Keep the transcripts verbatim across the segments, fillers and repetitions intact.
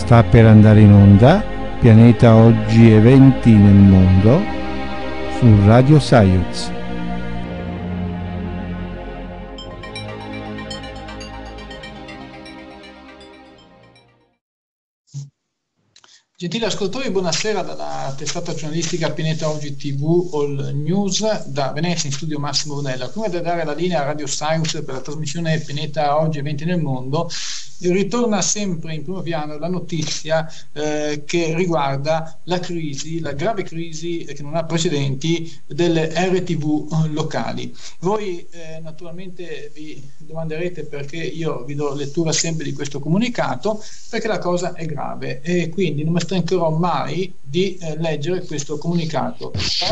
Sta per andare in onda Pianeta Oggi, eventi nel mondo su Radio Science. Gentili ascoltatori, buonasera dalla testata giornalistica Pianeta Oggi tivù All News, da Venezia in studio Massimo Brunella. Prima di dare la linea a Radio Science per la trasmissione Pianeta Oggi, eventi nel mondo, ritorna sempre in primo piano la notizia eh, che riguarda la crisi, la grave crisi che non ha precedenti delle R T V locali. Voi eh, naturalmente vi domanderete perché io vi do lettura sempre di questo comunicato, perché la cosa è grave e quindi non mi stancherò mai di eh, leggere questo comunicato.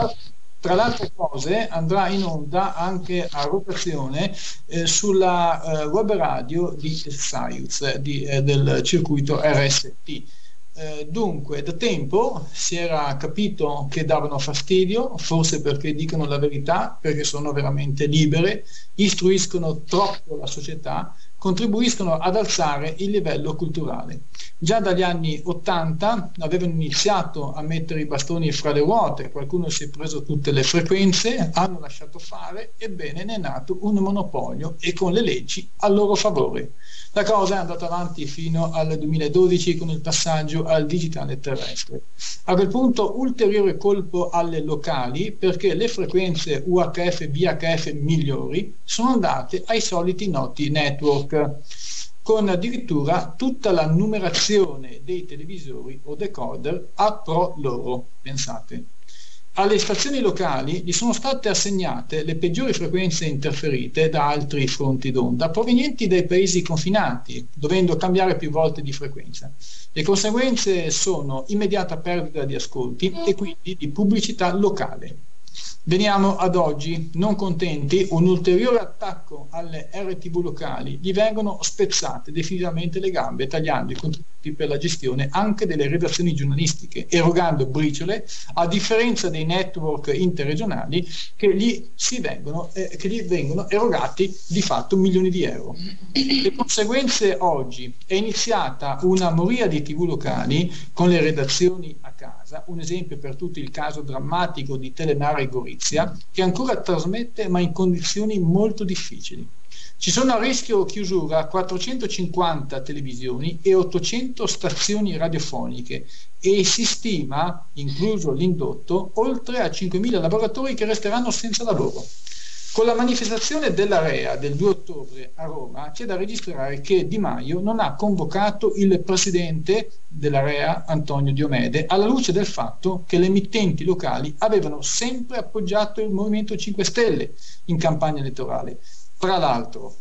Tra le altre cose andrà in onda anche a rotazione eh, sulla eh, web radio di Science, di, eh, del circuito R S T. Eh, dunque, da tempo si era capito che davano fastidio, forse perché dicono la verità, perché sono veramente libere, istruiscono troppo la società, contribuiscono ad alzare il livello culturale. Già dagli anni ottanta avevano iniziato a mettere i bastoni fra le ruote, qualcuno si è preso tutte le frequenze, hanno lasciato fare, ebbene ne è nato un monopolio e con le leggi a loro favore. La cosa è andata avanti fino al duemiladodici con il passaggio al digitale terrestre. A quel punto ulteriore colpo alle locali perché le frequenze U H F, V H F migliori sono andate ai soliti noti network, con addirittura tutta la numerazione dei televisori o decoder a pro loro, pensate. Alle stazioni locali gli sono state assegnate le peggiori frequenze interferite da altri fronti d'onda provenienti dai paesi confinanti, dovendo cambiare più volte di frequenza. Le conseguenze sono immediata perdita di ascolti e quindi di pubblicità locale. Veniamo ad oggi, non contenti, un ulteriore attacco alle R T V locali, gli vengono spezzate definitivamente le gambe, tagliando i contributi per la gestione anche delle redazioni giornalistiche, erogando briciole, a differenza dei network interregionali che gli, si vengono, eh, che gli vengono erogati di fatto milioni di euro. Le conseguenze oggi: è iniziata una moria di tivù locali con le redazioni a casa, un esempio per tutti il caso drammatico di Telenara e Gorizia, che ancora trasmette ma in condizioni molto difficili. Ci sono a rischio chiusura quattrocentocinquanta televisioni e ottocento stazioni radiofoniche e si stima, incluso l'indotto, oltre a cinquemila lavoratori che resteranno senza lavoro. Con la manifestazione dell'Area del due ottobre a Roma c'è da registrare che Di Maio non ha convocato il presidente dell'Area, Antonio Diomede, alla luce del fatto che le emittenti locali avevano sempre appoggiato il Movimento cinque Stelle in campagna elettorale. Tra l'altro,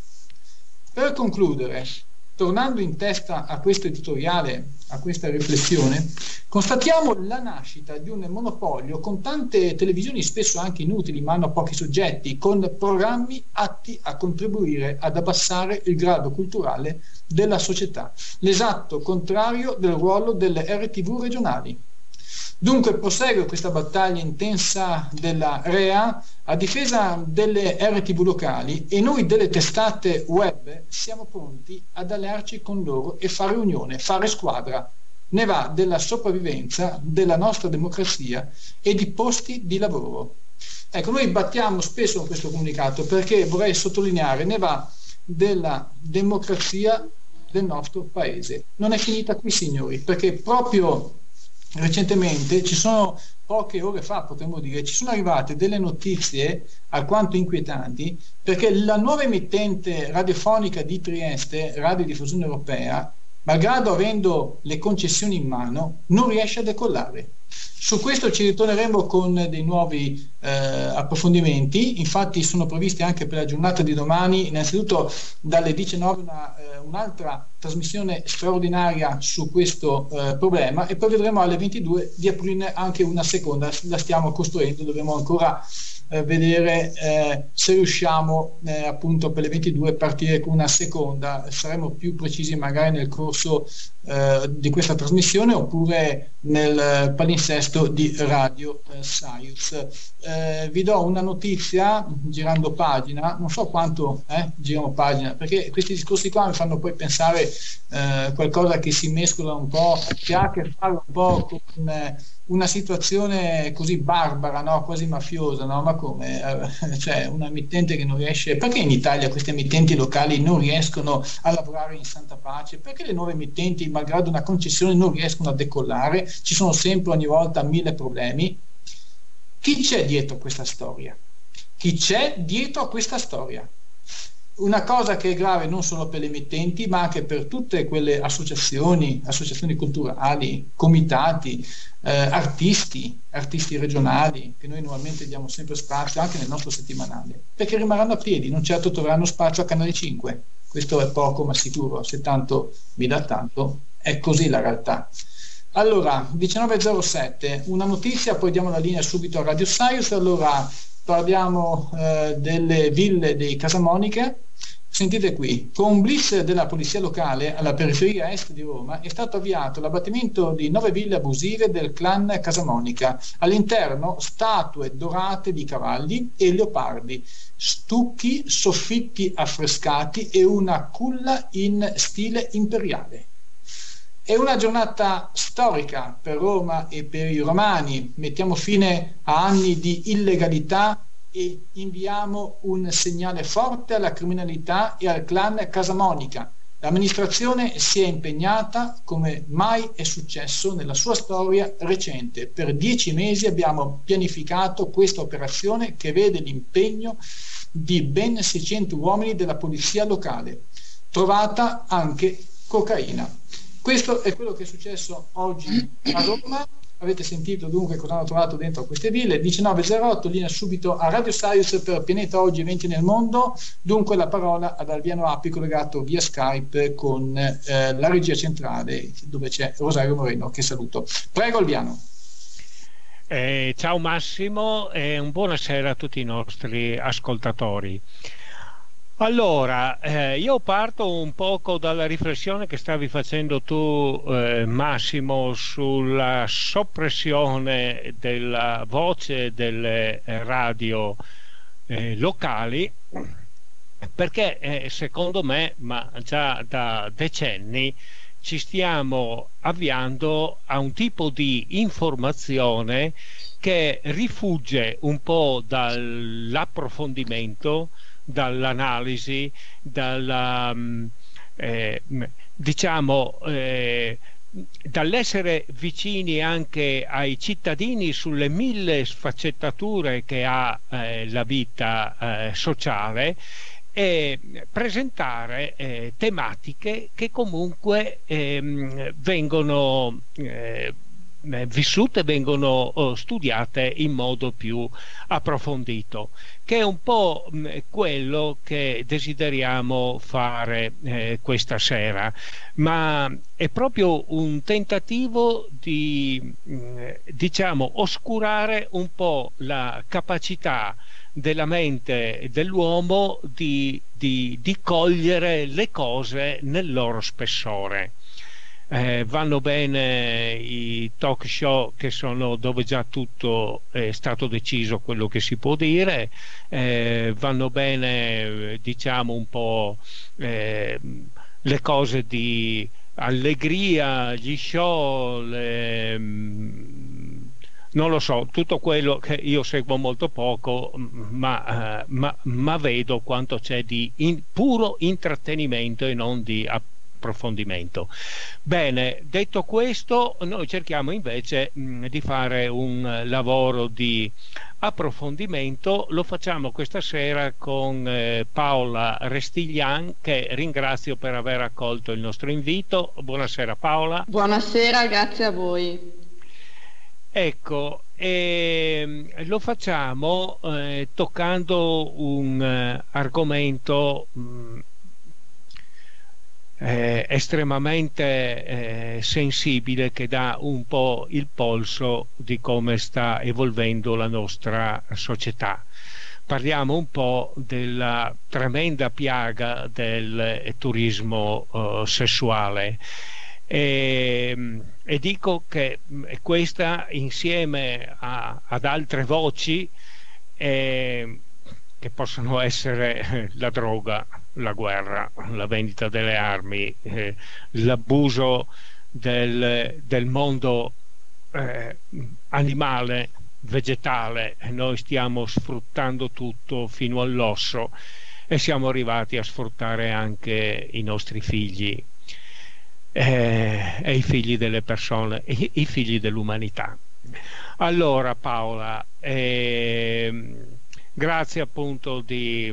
per concludere, tornando in testa a questo editoriale, a questa riflessione, constatiamo la nascita di un monopolio con tante televisioni spesso anche inutili, ma hanno pochi soggetti, con programmi atti a contribuire ad abbassare il grado culturale della società, l'esatto contrario del ruolo delle R T V regionali. Dunque prosegue questa battaglia intensa della R E A a difesa delle R T V locali e noi delle testate web siamo pronti ad allearci con loro e fare unione, fare squadra. Ne va della sopravvivenza della nostra democrazia e di posti di lavoro. Ecco, noi battiamo spesso con questo comunicato perché vorrei sottolineare, ne va della democrazia del nostro paese. Non è finita qui, signori, perché proprio recentemente, ci sono poche ore fa potremmo dire, ci sono arrivate delle notizie alquanto inquietanti perché la nuova emittente radiofonica di Trieste, Radiodiffusione Europea, malgrado avendo le concessioni in mano, non riesce a decollare. Su questo ci ritorneremo con dei nuovi eh, approfondimenti, infatti sono previsti anche per la giornata di domani, innanzitutto dalle diciannove una, eh, un'altra trasmissione straordinaria su questo eh, problema e poi vedremo alle ventidue di aprirne anche una seconda, la stiamo costruendo, dobbiamo ancora eh, vedere eh, se riusciamo eh, appunto per le ventidue partire con una seconda. Saremo più precisi magari nel corso eh, di questa trasmissione oppure nel palinsesto di Radio eh, Sirius. Eh, vi do una notizia girando pagina, non so quanto eh, girano pagina, perché questi discorsi qua mi fanno poi pensare eh, qualcosa che si mescola un po', che ha a che fare un po' con eh, una situazione così barbara, no? Quasi mafiosa, no? Ma come? Eh, cioè una emittente che non riesce, perché in Italia queste emittenti locali non riescono a lavorare in santa pace? Perché le nuove emittenti, malgrado una concessione, non riescono a decollare? Ci sono sempre ogni volta mille problemi. Chi c'è dietro questa storia? Chi c'è dietro a questa storia? Una cosa che è grave non solo per le emittenti, ma anche per tutte quelle associazioni, associazioni culturali, comitati, eh, artisti, artisti regionali, che noi normalmente diamo sempre spazio anche nel nostro settimanale, perché rimarranno a piedi, non certo troveranno spazio a Canale cinque. Questo è poco ma sicuro, se tanto mi dà tanto, è così la realtà. Allora, diciannove e zero sette, una notizia, poi diamo la linea subito a Radio Sirius. Allora, parliamo eh, delle ville di Casamonica. Sentite qui, con un blitz della polizia locale alla periferia est di Roma è stato avviato l'abbattimento di nove ville abusive del clan Casamonica. All'interno statue dorate di cavalli e leopardi, stucchi, soffitti affrescati e una culla in stile imperiale. È una giornata storica per Roma e per i romani. Mettiamo fine a anni di illegalità e inviamo un segnale forte alla criminalità e al clan Casamonica. L'amministrazione si è impegnata come mai è successo nella sua storia recente. Per dieci mesi abbiamo pianificato questa operazione che vede l'impegno di ben seicento uomini della polizia locale. Trovata anche cocaina. Questo è quello che è successo oggi a Roma. Avete sentito dunque cosa hanno trovato dentro queste ville. diciannove e zero otto, linea subito a Radio Sirius per Pianeta Oggi eventi nel mondo. Dunque la parola ad Alviano Appi, collegato via Skype con eh, la regia centrale, dove c'è Rosario Moreno, che saluto. Prego Alviano. Eh, ciao Massimo e un buonasera a tutti i nostri ascoltatori. Allora, eh, io parto un poco dalla riflessione che stavi facendo tu, eh, Massimo, sulla soppressione della voce delle radio eh, locali, perché eh, secondo me, ma già da decenni, ci stiamo avviando a un tipo di informazione che rifugge un po' dall'approfondimento, dall'analisi, dalla, eh, diciamo, eh, dall'essere vicini anche ai cittadini sulle mille sfaccettature che ha eh, la vita eh, sociale, e presentare eh, tematiche che comunque eh, vengono eh, vissute, vengono oh, studiate in modo più approfondito, che è un po' mh, quello che desideriamo fare eh, questa sera, ma è proprio un tentativo di mh, diciamo oscurare un po' la capacità della mente dell'uomo di, di, di cogliere le cose nel loro spessore. Eh, vanno bene i talk show che sono dove già tutto è stato deciso quello che si può dire, eh, vanno bene diciamo un po' eh, le cose di allegria, gli show, le, non lo so, tutto quello che io seguo molto poco, ma, uh, ma, ma vedo quanto c'è di in, puro intrattenimento e non di approfondimento. Bene, detto questo, noi cerchiamo invece mh, di fare un lavoro di approfondimento. Lo facciamo questa sera con eh, Paola Restiglian, che ringrazio per aver accolto il nostro invito. Buonasera Paola. Buonasera, grazie a voi. Ecco, eh, lo facciamo eh, toccando un eh, argomento mh, eh, estremamente eh, sensibile, che dà un po' il polso di come sta evolvendo la nostra società. parliamo un po' della tremenda piaga del turismo uh, sessuale. E, e dico che questa, insieme a, ad altre voci eh, che possono essere la droga, la guerra, la vendita delle armi, eh, l'abuso del, del mondo eh, animale, vegetale, noi stiamo sfruttando tutto fino all'osso e siamo arrivati a sfruttare anche i nostri figli eh, e i figli delle persone, i, i figli dell'umanità. Allora Paola, eh, grazie appunto di,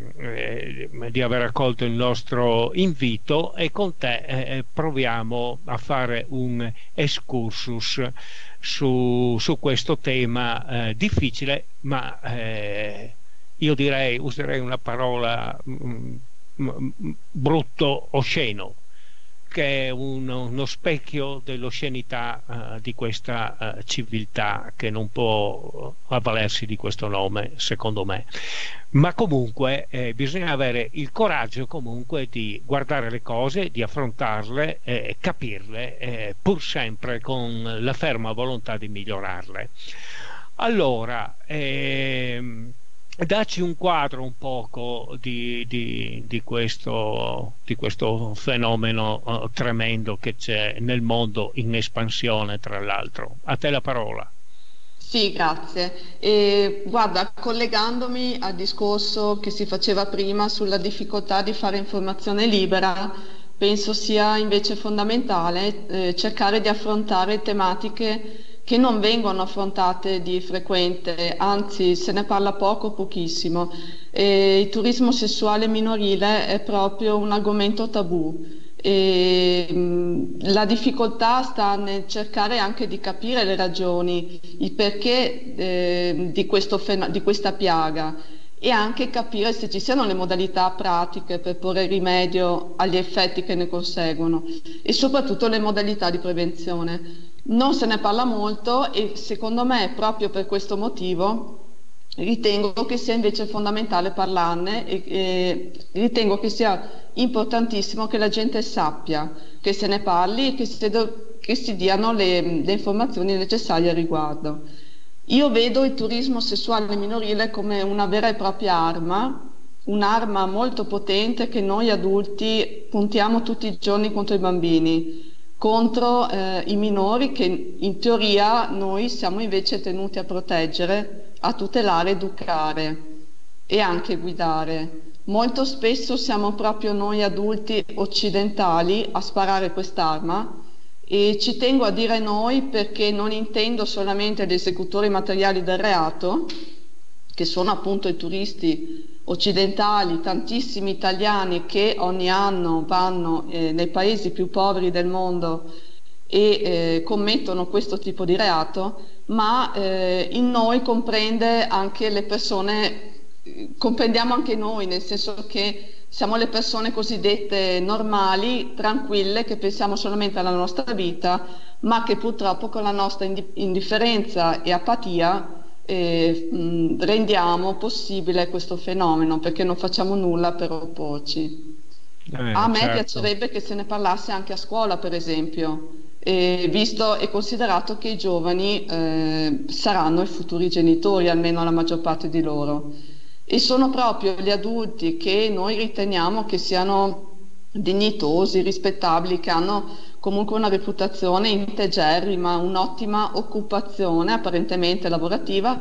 eh, di aver accolto il nostro invito, e con te eh, proviamo a fare un excursus su, su questo tema eh, difficile, ma eh, io direi, userei una parola mm, mm, brutto, osceno, che è uno, uno specchio dell'oscenità uh, di questa uh, civiltà che non può avvalersi di questo nome, secondo me. Ma comunque eh, bisogna avere il coraggio comunque di guardare le cose, di affrontarle, eh, capirle, eh, pur sempre con la ferma volontà di migliorarle. Allora, ehm, dacci un quadro un poco di, di, di, questo, di questo fenomeno uh, tremendo che c'è nel mondo, in espansione tra l'altro. A te la parola. Sì, grazie. E, guarda, collegandomi al discorso che si faceva prima sulla difficoltà di fare informazione libera, penso sia invece fondamentale eh, cercare di affrontare tematiche che non vengono affrontate di frequente, anzi se ne parla poco, pochissimo. E il turismo sessuale minorile è proprio un argomento tabù. E, mh, la difficoltà sta nel cercare anche di capire le ragioni, il perché eh, di, questo fen- di questa piaga, e anche capire se ci siano le modalità pratiche per porre rimedio agli effetti che ne conseguono, e soprattutto le modalità di prevenzione. Non se ne parla molto e secondo me proprio per questo motivo ritengo che sia invece fondamentale parlarne e, e ritengo che sia importantissimo che la gente sappia, che se ne parli e che si, che si diano le, le informazioni necessarie al riguardo. Io vedo il turismo sessuale minorile come una vera e propria arma, un'arma molto potente che noi adulti puntiamo tutti i giorni contro i bambini, contro eh, i minori che in teoria noi siamo invece tenuti a proteggere, a tutelare, educare e anche guidare. Molto spesso siamo proprio noi adulti occidentali a sparare quest'arma, e ci tengo a dire noi perché non intendo solamente gli esecutori materiali del reato, che sono appunto i turisti occidentali, tantissimi italiani che ogni anno vanno eh, nei paesi più poveri del mondo e eh, commettono questo tipo di reato, ma eh, in noi comprende anche le persone, comprendiamo anche noi, nel senso che siamo le persone cosiddette normali, tranquille, che pensiamo solamente alla nostra vita, ma che purtroppo con la nostra indifferenza e apatia eh, mh, rendiamo possibile questo fenomeno, perché non facciamo nulla per opporci. Eh, a me certo. piacerebbe che se ne parlasse anche a scuola, per esempio, eh, visto e considerato che i giovani eh, saranno i futuri genitori, almeno la maggior parte di loro. E sono proprio gli adulti che noi riteniamo che siano dignitosi, rispettabili, che hanno comunque una reputazione integerrima, un'ottima occupazione apparentemente lavorativa,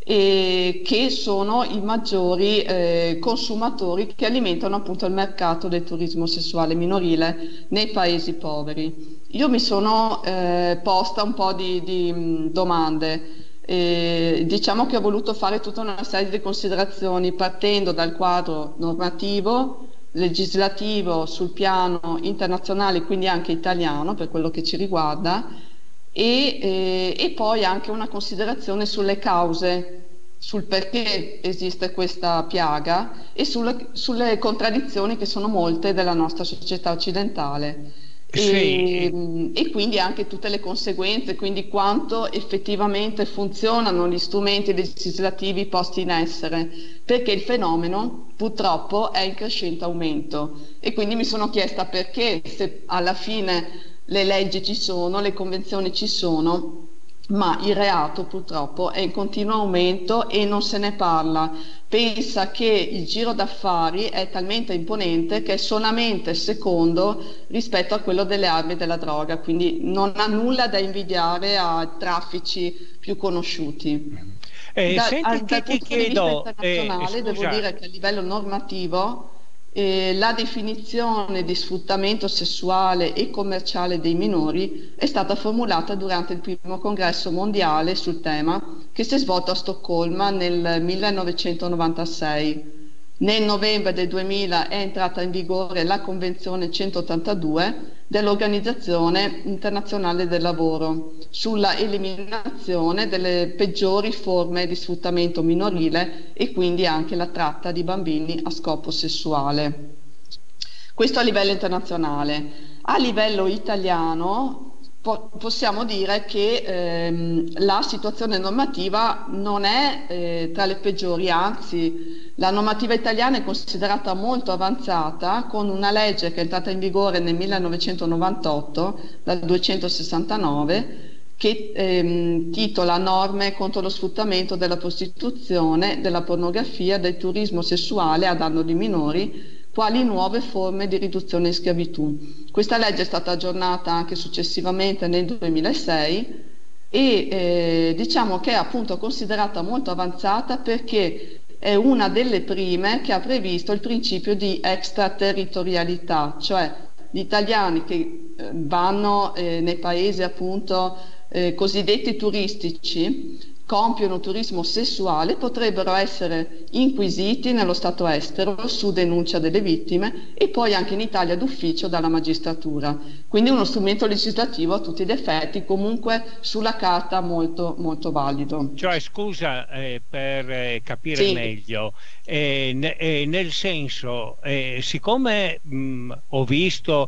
e che sono i maggiori eh, consumatori che alimentano appunto il mercato del turismo sessuale minorile nei paesi poveri. Io mi sono eh, posta un po' di, di domande. Eh, diciamo che ho voluto fare tutta una serie di considerazioni partendo dal quadro normativo, legislativo sul piano internazionale, quindi anche italiano per quello che ci riguarda, e, eh, e poi anche una considerazione sulle cause, sul perché esiste questa piaga e sulle, sulle contraddizioni che sono molte della nostra società occidentale. E, Sì, e quindi anche tutte le conseguenze, quindi quanto effettivamente funzionano gli strumenti legislativi posti in essere, perché il fenomeno purtroppo è in crescente aumento e quindi mi sono chiesta perché, se alla fine le leggi ci sono, le convenzioni ci sono, ma il reato purtroppo è in continuo aumento e non se ne parla. Pensa che il giro d'affari è talmente imponente che è solamente secondo rispetto a quello delle armi e della droga, quindi non ha nulla da invidiare a traffici più conosciuti. Eh, Da- a- senti, ti, dal ti punto di vista chiedo, eh, internazionale devo scusa, dire che a livello normativo eh, la definizione di sfruttamento sessuale e commerciale dei minori è stata formulata durante il primo congresso mondiale sul tema che si è svolto a Stoccolma nel millenovecentonovantasei. Nel novembre del duemila è entrata in vigore la Convenzione centottantadue dell'Organizzazione Internazionale del Lavoro sulla eliminazione delle peggiori forme di sfruttamento minorile e quindi anche la tratta di bambini a scopo sessuale. Questo a livello internazionale. A livello italiano po- possiamo dire che ehm, la situazione normativa non è eh, tra le peggiori, anzi la normativa italiana è considerata molto avanzata, con una legge che è entrata in vigore nel millenovecentonovantotto, la duecentosessantanove, che ehm, titola Norme contro lo sfruttamento della prostituzione, della pornografia, del turismo sessuale a danno di minori, quali nuove forme di riduzione in schiavitù. Questa legge è stata aggiornata anche successivamente nel duemilasei e eh, diciamo che è appunto considerata molto avanzata perché è una delle prime che ha previsto il principio di extraterritorialità, cioè gli italiani che eh, vanno eh, nei paesi appunto eh, cosiddetti turistici, compiono turismo sessuale, potrebbero essere inquisiti nello Stato estero su denuncia delle vittime e poi anche in Italia d'ufficio dalla magistratura. Quindi uno strumento legislativo a tutti gli effetti, comunque sulla carta molto, molto valido. cioè scusa, eh, per eh, capire Sì. meglio, eh, ne- eh, nel senso, eh, siccome mh, ho visto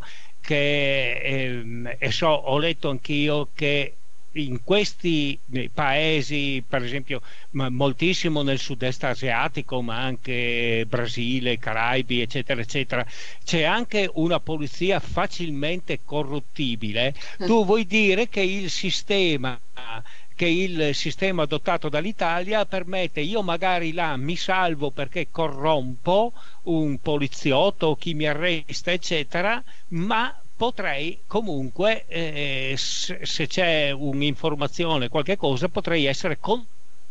che, ehm, e so, ho letto anch'io che in questi eh, paesi, per esempio, ma moltissimo nel sud-est asiatico, ma anche Brasile, Caraibi, eccetera, eccetera, c'è anche una polizia facilmente corruttibile. Tu vuoi dire che il sistema che il sistema adottato dall'Italia permette, io magari là mi salvo perché corrompo un poliziotto o chi mi arresta, eccetera, ma potrei comunque, eh, se, se c'è un'informazione, qualche cosa, potrei essere con...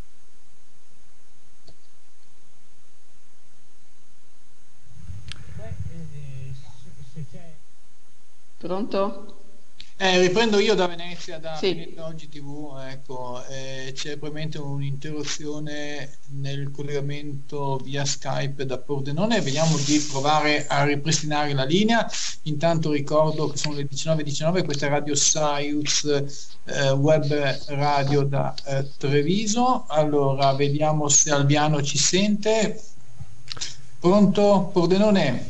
Pronto? Eh, riprendo io da Venezia, da Sì. Pianeta Oggi T V, ecco, eh, c'è probabilmente un'interruzione nel collegamento via Skype da Pordenone, vediamo di provare a ripristinare la linea. Intanto ricordo che sono le diciannove e diciannove, questa è Radio Saius, eh, web radio da eh, Treviso. Allora, vediamo se Alviano ci sente. Pronto? Pordenone?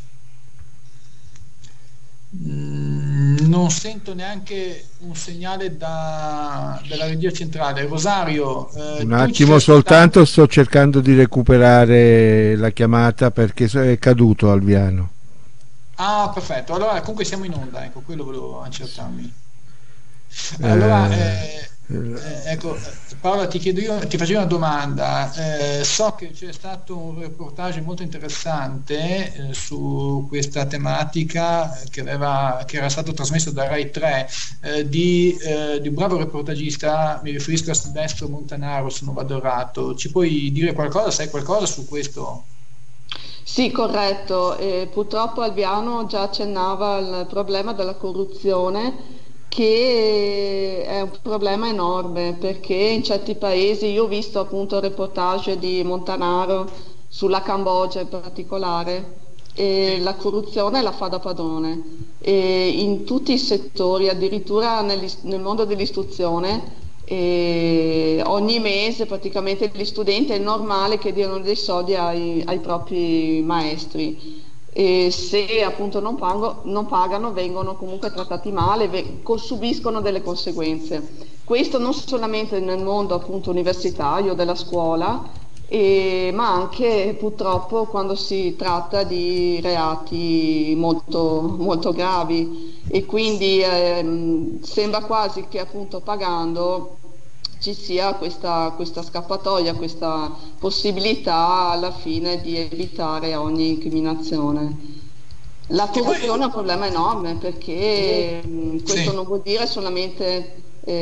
Non sento neanche un segnale da, dalla regia centrale. Rosario, eh, Un tu ci attimo stai soltanto, ascoltando? sto cercando di recuperare la chiamata perché è caduto Alviano. Ah, perfetto. Allora, comunque siamo in onda, ecco, quello volevo accertarmi. Allora, Eh, eh, eh, ecco, Paola, ti chiedo io, ti facevo una domanda. Eh, so che c'è stato un reportage molto interessante eh, su questa tematica che, aveva, che era stato trasmesso da Rai tre eh, di, eh, di un bravo reportagista, mi riferisco a Silvestro Montanaro, se non vado errato. Ci puoi dire qualcosa, sai qualcosa su questo? Sì, corretto. E purtroppo Alviano già accennava al problema della corruzione, che è un problema enorme perché in certi paesi, io ho visto appunto il reportage di Montanaro sulla Cambogia in particolare, e la corruzione la fa da padrone e in tutti i settori, addirittura nell'is- nel mondo dell'istruzione. E ogni mese praticamente gli studenti è normale che diano dei soldi ai, ai propri maestri. e se appunto non, pago, non pagano vengono comunque trattati male, ve- subiscono delle conseguenze. Questo non solamente nel mondo appunto universitario, della scuola, e- ma anche purtroppo quando si tratta di reati molto, molto gravi, e quindi ehm, sembra quasi che appunto pagando ci sia questa, questa scappatoia, questa possibilità alla fine di evitare ogni incriminazione. La Che corruzione è un poi, problema enorme, perché mh, questo sì. non vuol dire solamente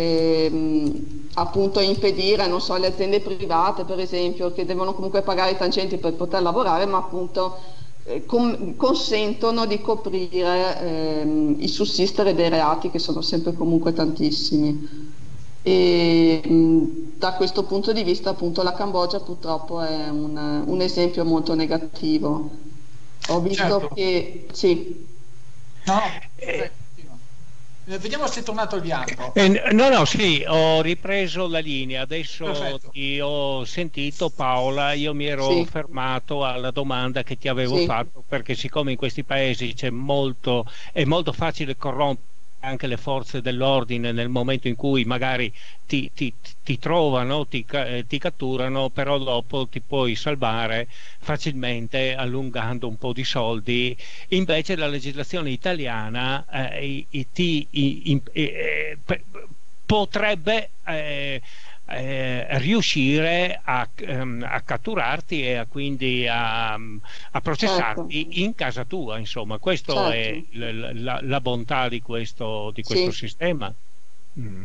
ehm, appunto impedire, non so, alle aziende private per esempio, che devono comunque pagare i tangenti per poter lavorare, ma appunto eh, com- consentono di coprire ehm, il sussistere dei reati, che sono sempre comunque tantissimi. E mh, da questo punto di vista appunto la Cambogia purtroppo è un, un esempio molto negativo. Ho visto Certo. che sì, No, no, Eh, prego, continua. Eh, Vediamo se è tornato il Bianco. eh, no, no, sì, ho ripreso la linea, adesso Perfetto. ti ho sentito Paola, io mi ero sì, fermato alla domanda che ti avevo sì, fatto, perché siccome in questi paesi c'è molto, è molto facile corrompere anche le forze dell'ordine nel momento in cui magari ti, ti- ti trovano, ti, ca- eh, ti catturano, però dopo ti puoi salvare facilmente allungando un po' di soldi. Invece la legislazione italiana eh, i- i- ti i- in- eh, pe- potrebbe eh, eh, riuscire a, ehm, a catturarti e a, quindi a, a certo, processarti in casa tua, insomma, questa è certo, l- la, la bontà di questo, di questo sì, sistema. Mm.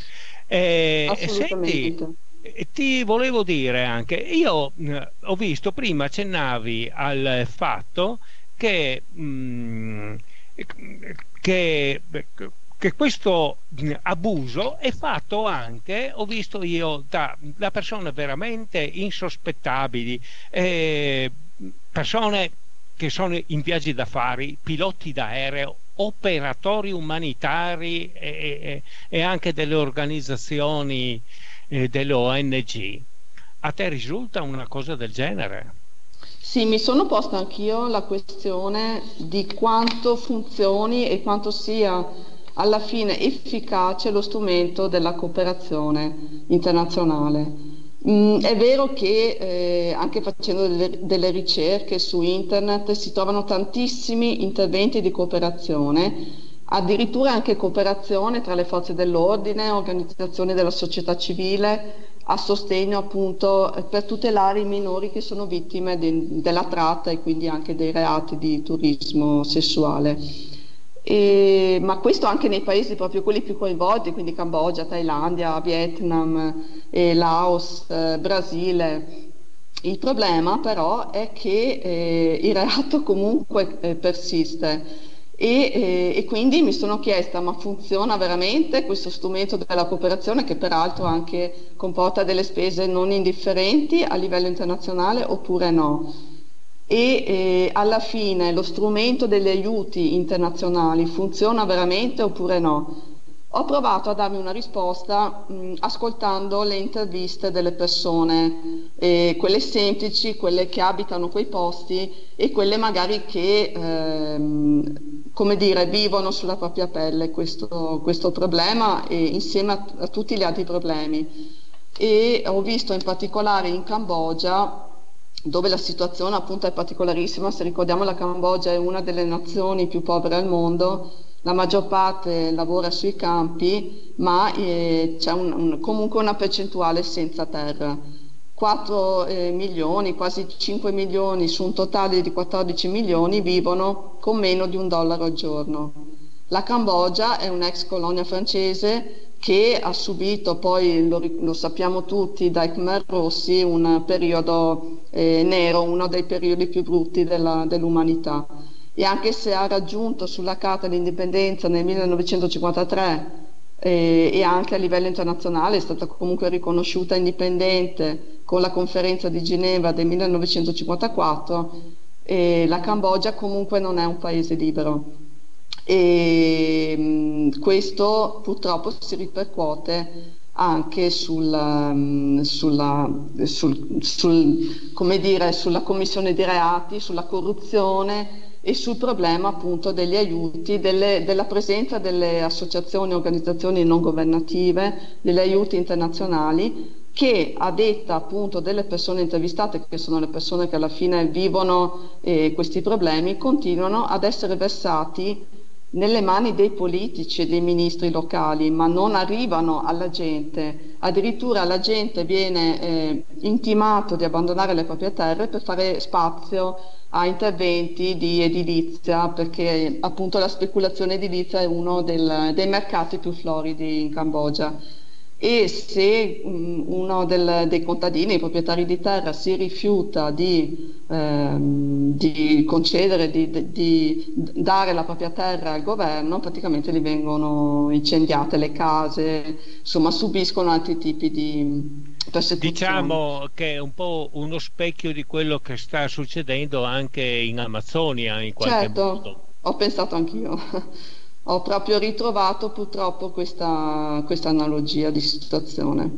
E, e senti, assolutamente. eh, ti volevo dire anche, io eh, ho visto prima accennavi al fatto che, mh, che, che questo mh, abuso è fatto anche, ho visto io, da, da persone veramente insospettabili, eh, persone che sono in viaggi d'affari, piloti d'aereo, operatori umanitari e, e- e anche delle organizzazioni, eh, delle O N G. A te risulta una cosa del genere? Sì, mi sono posta anch'io la questione di quanto funzioni e quanto sia alla fine efficace lo strumento della cooperazione internazionale. Mm, è vero che eh, anche facendo delle, delle ricerche su internet si trovano tantissimi interventi di cooperazione, addirittura anche cooperazione tra le forze dell'ordine, organizzazioni della società civile a sostegno appunto eh, per tutelare i minori che sono vittime de- della tratta e quindi anche dei reati di turismo sessuale. E- ma questo anche nei paesi proprio quelli più coinvolti, quindi Cambogia, Thailandia, Vietnam, eh, Laos, eh, Brasile. Il problema però è che eh, il reato comunque eh, persiste e, eh, e quindi mi sono chiesta, ma funziona veramente questo strumento della cooperazione, che peraltro anche comporta delle spese non indifferenti a livello internazionale, oppure no? E eh, alla fine lo strumento degli aiuti internazionali funziona veramente oppure no? Ho provato a darmi una risposta mh, ascoltando le interviste delle persone, eh, quelle semplici, quelle che abitano quei posti e quelle magari che, ehm, come dire, vivono sulla propria pelle questo, questo problema e insieme a, a tutti gli altri problemi. E ho visto in particolare in Cambogia, dove la situazione appunto è particolarissima. Se ricordiamo, la Cambogia è una delle nazioni più povere al mondo, la maggior parte lavora sui campi, ma eh, c'è un- un- comunque una percentuale senza terra. quattro eh, milioni, quasi cinque milioni su un totale di quattordici milioni vivono con meno di un dollaro al giorno. La Cambogia è un'ex colonia francese che ha subito, poi lo, ri- lo sappiamo tutti, dai Khmer Rossi, un periodo eh, nero, uno dei periodi più brutti della- dell'umanità. E anche se ha raggiunto sulla carta l'indipendenza nel millenovecentocinquantatré eh, e anche a livello internazionale è stata comunque riconosciuta indipendente con la conferenza di Ginevra del millenovecentocinquantaquattro, eh, la Cambogia comunque non è un paese libero. E mh, questo purtroppo si ripercuote anche sulla, mh, sulla, sul, sul- come dire, sulla commissione di reati, sulla corruzione e sul problema appunto degli aiuti, delle, della presenza delle associazioni e organizzazioni non governative, degli aiuti internazionali, che a detta appunto delle persone intervistate, che sono le persone che alla fine vivono eh, questi problemi, continuano ad essere versati nelle mani dei politici e dei ministri locali, ma non arrivano alla gente. Addirittura la gente viene eh, intimato di abbandonare le proprie terre per fare spazio a interventi di edilizia, perché appunto la speculazione edilizia è uno del, dei mercati più floridi in Cambogia. E se um, uno del, dei contadini, i proprietari di terra, si rifiuta di, ehm, di concedere, di, di, di dare la propria terra al governo, praticamente gli vengono incendiate le case, insomma subiscono altri tipi di persecuzioni. Diciamo che è un po' uno specchio di quello che sta succedendo anche in Amazzonia in qualche certo, modo. Ho pensato anch'io. Ho proprio ritrovato purtroppo questa, questa analogia di situazione.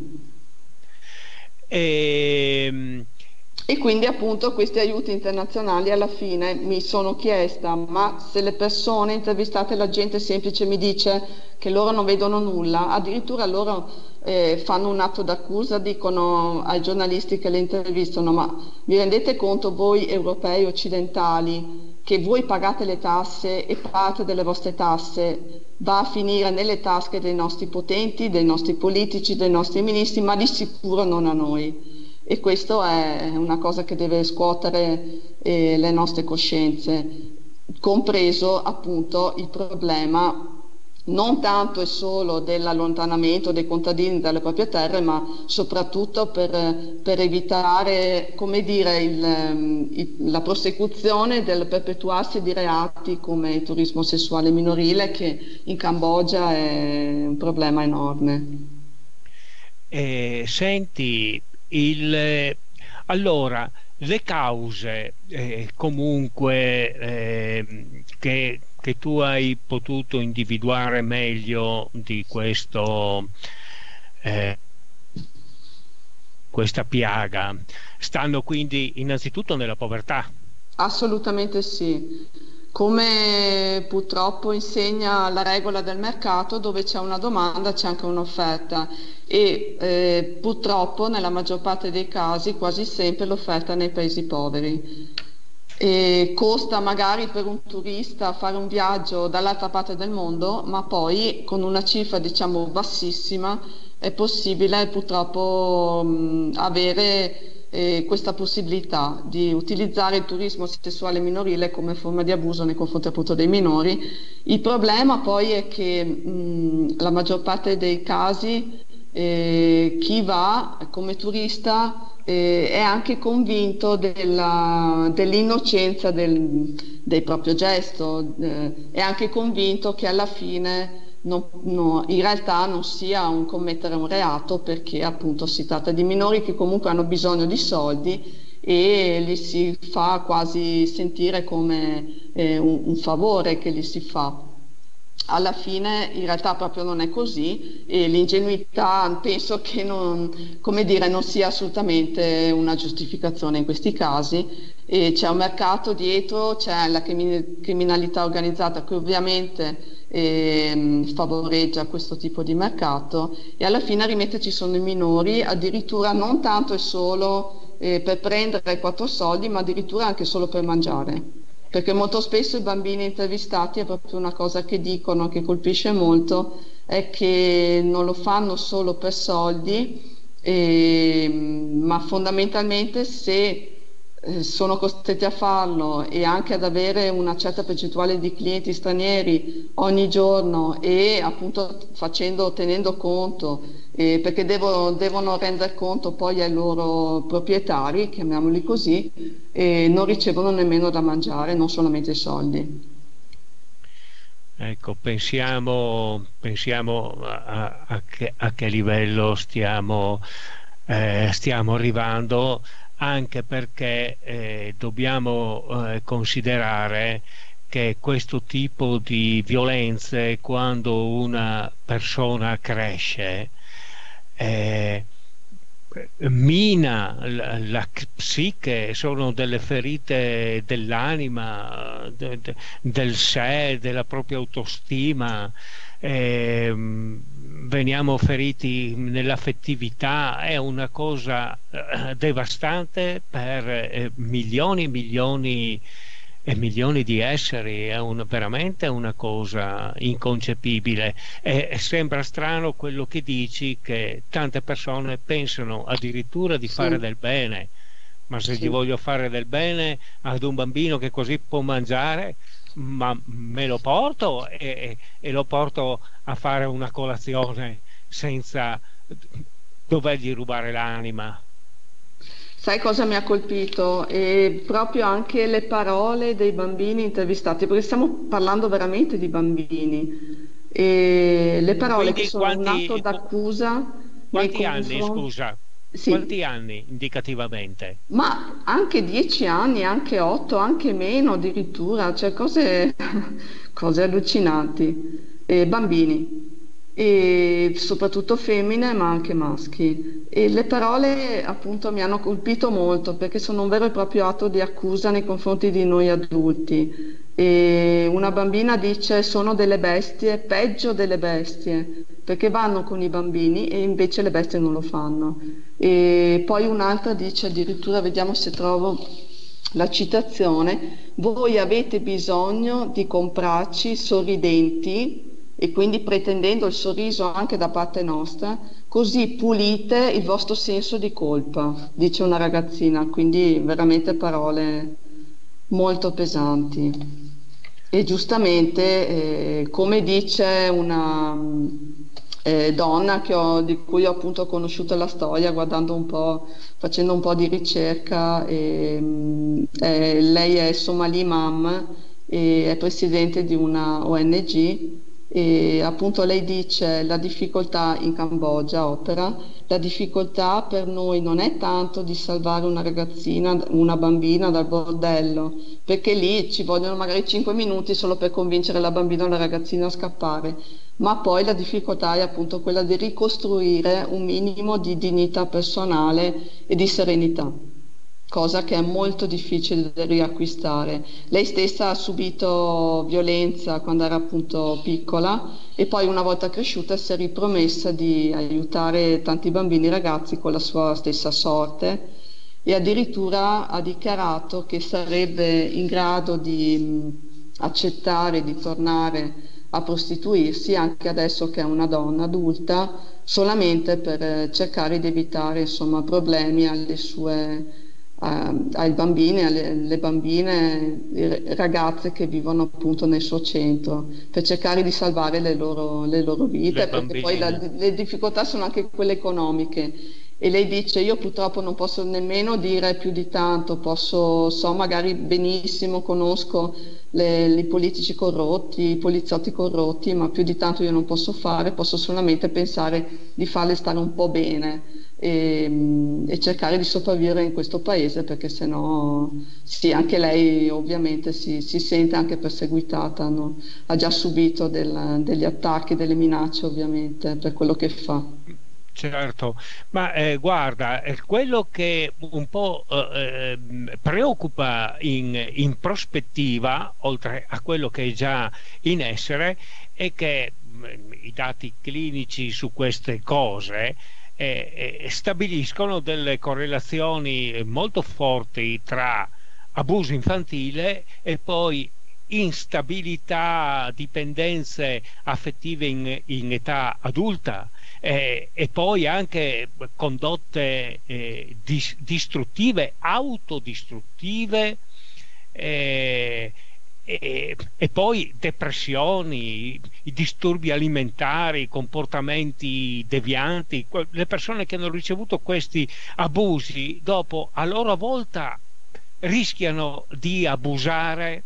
E... e quindi appunto questi aiuti internazionali alla fine mi sono chiesta, ma se le persone intervistate, la gente semplice mi dice che loro non vedono nulla, addirittura loro eh, fanno un atto d'accusa, dicono ai giornalisti che le intervistano, ma vi rendete conto voi europei occidentali che voi pagate le tasse e parte delle vostre tasse va a finire nelle tasche dei nostri potenti, dei nostri politici, dei nostri ministri, ma di sicuro non a noi. E questo è una cosa che deve scuotere eh, le nostre coscienze, compreso appunto il problema non tanto e solo dell'allontanamento dei contadini dalle proprie terre, ma soprattutto per, per evitare, come dire, il, il, la prosecuzione del perpetuarsi di reati come il turismo sessuale minorile, che in Cambogia è un problema enorme. Eh, senti, il, allora, le cause eh, comunque eh, che che tu hai potuto individuare meglio di questo eh, questa piaga stanno quindi innanzitutto nella povertà? Assolutamente sì. Come purtroppo insegna la regola del mercato, dove c'è una domanda c'è anche un'offerta e eh, purtroppo nella maggior parte dei casi, quasi sempre, l'offerta nei paesi poveri. E costa magari per un turista fare un viaggio dall'altra parte del mondo, ma poi con una cifra diciamo bassissima è possibile purtroppo mh, avere eh, questa possibilità di utilizzare il turismo sessuale minorile come forma di abuso nei confronti appunto dei minori. Il problema poi è che mh, la maggior parte dei casi eh, chi va come turista Eh, è anche convinto della, dell'innocenza del, del proprio gesto, eh, è anche convinto che alla fine non, no, in realtà non sia un commettere un reato, perché appunto si tratta di minori che comunque hanno bisogno di soldi e li si fa quasi sentire come eh, un, un favore che gli si fa. Alla fine in realtà proprio non è così e l'ingenuità penso che non, come dire, non sia assolutamente una giustificazione in questi casi, e c'è un mercato dietro, c'è la criminalità organizzata che ovviamente eh, favoreggia questo tipo di mercato, e alla fine a rimetterci sono i minori, addirittura non tanto e solo eh, per prendere quattro soldi, ma addirittura anche solo per mangiare. Perché molto spesso i bambini intervistati, è proprio una cosa che dicono, che colpisce molto, è che non lo fanno solo per soldi, eh, ma fondamentalmente se eh, sono costretti a farlo e anche ad avere una certa percentuale di clienti stranieri ogni giorno e appunto facendo, tenendo conto, eh, perché devo, devono rendere conto poi ai loro proprietari, chiamiamoli così, e non ricevono nemmeno da mangiare, non solamente i soldi. Ecco, pensiamo, pensiamo a, a, che, a che livello stiamo, eh, stiamo arrivando, anche perché eh, dobbiamo eh, considerare che questo tipo di violenze, quando una persona cresce, eh, mina la, la psiche, sono delle ferite dell'anima, de, de, del sé, della propria autostima. Eh, veniamo feriti nell'affettività, è una cosa eh, devastante per eh, milioni e milioni e milioni di esseri, è un, veramente una cosa inconcepibile. E, e sembra strano quello che dici, che tante persone pensano addirittura di fare Sì, del bene, ma se gli sì. voglio fare del bene ad un bambino che così può mangiare, ma me lo porto e, e lo porto a fare una colazione senza dovergli rubare l'anima. Sai cosa mi ha colpito? E proprio anche le parole dei bambini intervistati, perché stiamo parlando veramente di bambini. E le parole che Quindi sono un atto quanti, d'accusa nei quanti anni, confronti. scusa, Sì, quanti anni indicativamente? ma anche dieci anni, anche otto, anche meno addirittura, cioè cose, cose allucinanti. E bambini, e soprattutto femmine, ma anche maschi. E le parole appunto mi hanno colpito molto perché sono un vero e proprio atto di accusa nei confronti di noi adulti. E una bambina dice sono delle bestie, peggio delle bestie, perché vanno con i bambini e invece le bestie non lo fanno. E poi un'altra dice addirittura, vediamo se trovo la citazione, voi avete bisogno di comprarci sorridenti e quindi pretendendo il sorriso anche da parte nostra, così pulite il vostro senso di colpa, dice una ragazzina, quindi veramente parole molto pesanti. E giustamente, eh, come dice una eh, donna che ho- di cui ho appunto conosciuto la storia, guardando un po', facendo un po' di ricerca, ehm, eh, lei è Somali Imam e è presidente di una O N G e appunto lei dice la difficoltà in Cambogia, opera, la difficoltà per noi non è tanto di salvare una ragazzina, una bambina dal bordello, perché lì ci vogliono magari cinque minuti solo per convincere la bambina o la ragazzina a scappare, ma poi la difficoltà è appunto quella di ricostruire un minimo di dignità personale e di serenità, cosa che è molto difficile da riacquistare. Lei stessa ha subito violenza quando era appunto piccola e poi una volta cresciuta si è ripromessa di aiutare tanti bambini e ragazzi con la sua stessa sorte e addirittura ha dichiarato che sarebbe in grado di mh, accettare di tornare a prostituirsi anche adesso che è una donna adulta, solamente per eh, cercare di evitare insomma problemi alle sue a- ai bambini, alle, alle bambine, e ragazze che vivono appunto nel suo centro, per cercare di salvare le loro, le loro Le vite, perché poi la- bambine. le difficoltà sono anche quelle economiche. E lei dice, io purtroppo non posso nemmeno dire più di tanto, posso, so magari benissimo, conosco le- i politici corrotti, i poliziotti corrotti, ma più di tanto io non posso fare, posso solamente pensare di farle stare un po' bene e, e cercare di sopravvivere in questo paese perché sennò sì, anche lei ovviamente si, si sente anche perseguitata, no? Ha già subito del- degli attacchi, delle minacce ovviamente per quello che fa. Certo, ma eh, guarda, eh, quello che un po' eh, ehm, preoccupa in, in prospettiva, oltre a quello che è già in essere, è che mh, i dati clinici su queste cose eh, eh, stabiliscono delle correlazioni molto forti tra abuso infantile e poi instabilità, dipendenze affettive in, in età adulta, eh, e poi anche condotte eh, dis- distruttive, autodistruttive, eh, e, e poi depressioni, i disturbi alimentari, comportamenti devianti. Que- Le persone che hanno ricevuto questi abusi dopo a loro volta rischiano di abusare,